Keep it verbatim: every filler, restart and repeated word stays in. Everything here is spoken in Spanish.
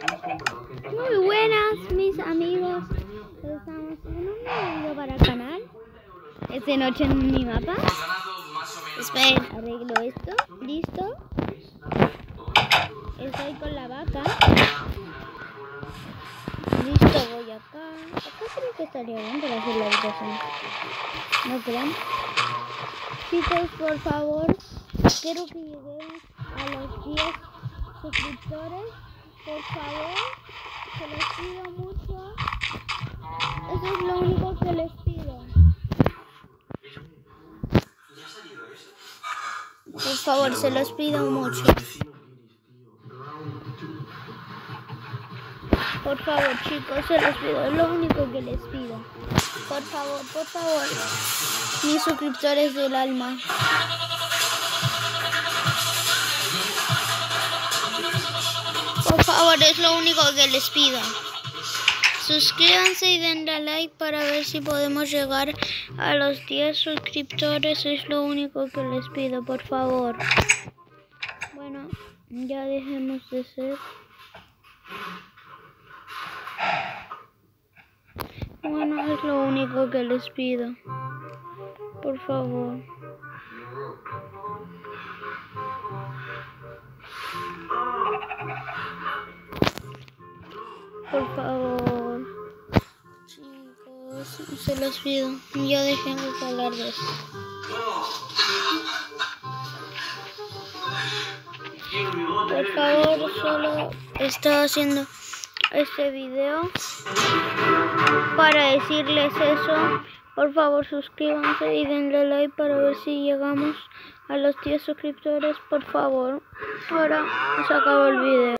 Muy buenas, mis amigos. Estamos en un nuevo video para el canal. Es de noche en mi mapa. Esperen, arreglo esto. Listo. Estoy con la vaca. Listo, voy acá. Acá creo que estaría bien para hacer la habitación. ¿No creen? Chicos, por favor, quiero que lleguemos a los diez suscriptores. Por favor, se los pido mucho. Eso es lo único que les pido. Por favor, se los pido mucho. Por favor, chicos, se los pido. Es lo único que les pido. Por favor, por favor. Mis suscriptores del alma. Por favor, es lo único que les pido. Suscríbanse y denle a like para ver si podemos llegar a los diez suscriptores. Es lo único que les pido, por favor. Bueno, ya dejemos de ser. Bueno, es lo único que les pido. Por favor. Por favor. Chicos, se los pido. Ya dejemos de hablar de esto. Por favor, solo estaba haciendo este video para decirles eso. Por favor, suscríbanse y denle like para ver si llegamos a los diez suscriptores, por favor. Ahora se acabó el video.